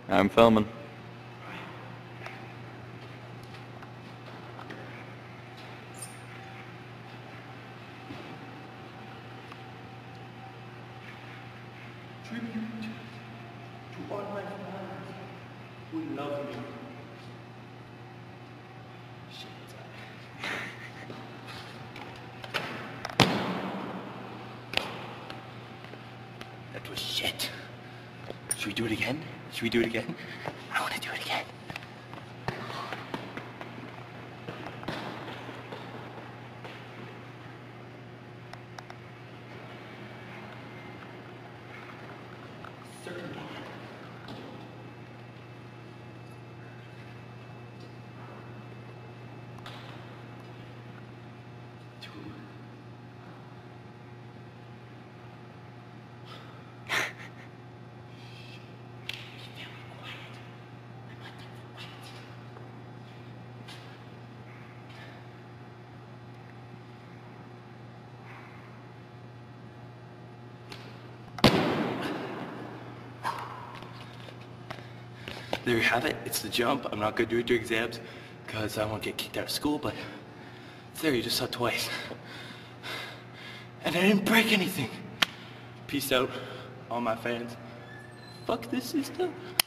I'm filming. Tribute to all my fans who love me. That was shit. Should we do it again? Should we do it again? I want to do it again. Certainly. There you have it. It's the jump. I'm not going to do it during exams because I won't get kicked out of school, but it's there. You just saw it twice. And I didn't break anything. Peace out, all my fans. Fuck this system.